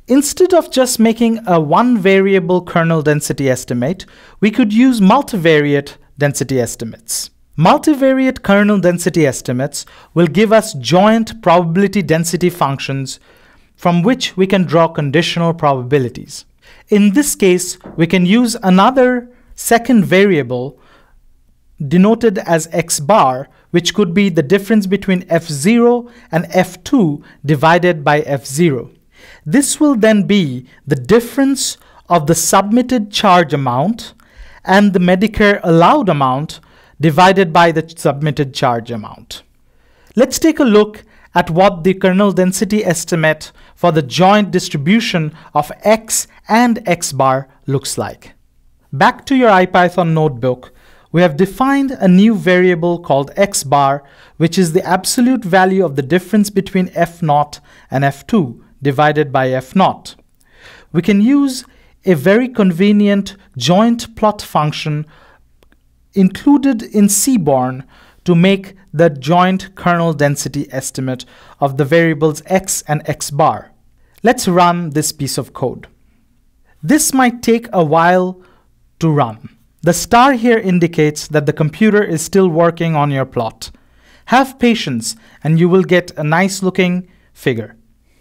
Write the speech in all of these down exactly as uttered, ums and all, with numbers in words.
Instead of just making a one variable kernel density estimate, we could use multivariate density estimates. Multivariate kernel density estimates will give us joint probability density functions from which we can draw conditional probabilities. In this case, we can use another second variable denoted as x bar, which could be the difference between f zero and f two divided by f zero. This will then be the difference of the submitted charge amount and the Medicare allowed amount divided by the submitted charge amount. Let's take a look at what the kernel density estimate for the joint distribution of x and x bar looks like. Back to your IPython notebook, we have defined a new variable called x bar, which is the absolute value of the difference between f naught and f two divided by f naught. We can use a very convenient joint plot function included in Seaborn to make the joint kernel density estimate of the variables x and x bar. Let's run this piece of code. This might take a while to run. The star here indicates that the computer is still working on your plot. Have patience and you will get a nice looking figure.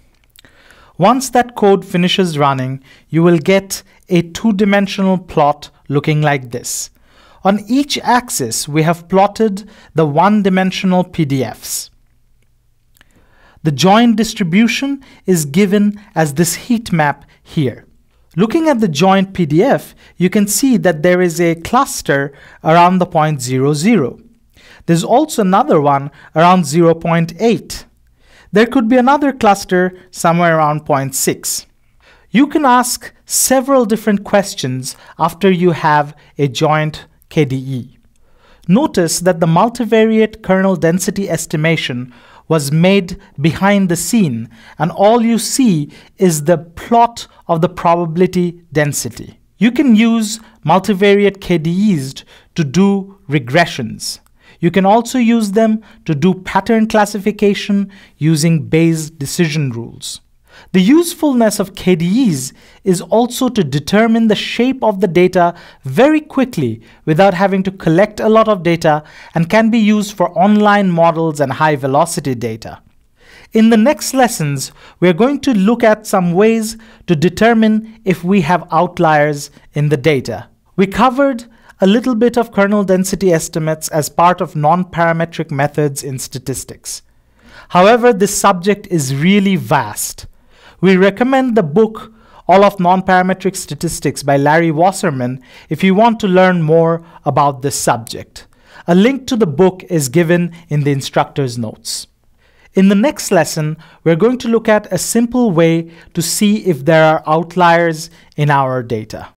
Once that code finishes running, you will get a two-dimensional plot looking like this. On each axis, we have plotted the one-dimensional P D Fs. The joint distribution is given as this heat map here. Looking at the joint P D F, you can see that there is a cluster around the point zero zero. There's also another one around zero point eight. There could be another cluster somewhere around zero point six. You can ask several different questions after you have a joint K D E. Notice that the multivariate kernel density estimation was made behind the scene, and all you see is the plot of the probability density. You can use multivariate K D Es to do regressions. You can also use them to do pattern classification using Bayes decision rules. The usefulness of K D Es is also to determine the shape of the data very quickly without having to collect a lot of data, and can be used for online models and high velocity data. In the next lessons, we are going to look at some ways to determine if we have outliers in the data. We covered a little bit of kernel density estimates as part of non-parametric methods in statistics. However, this subject is really vast. We recommend the book All of Non-Parametric Statistics by Larry Wasserman if you want to learn more about this subject. A link to the book is given in the instructor's notes. In the next lesson, we're going to look at a simple way to see if there are outliers in our data.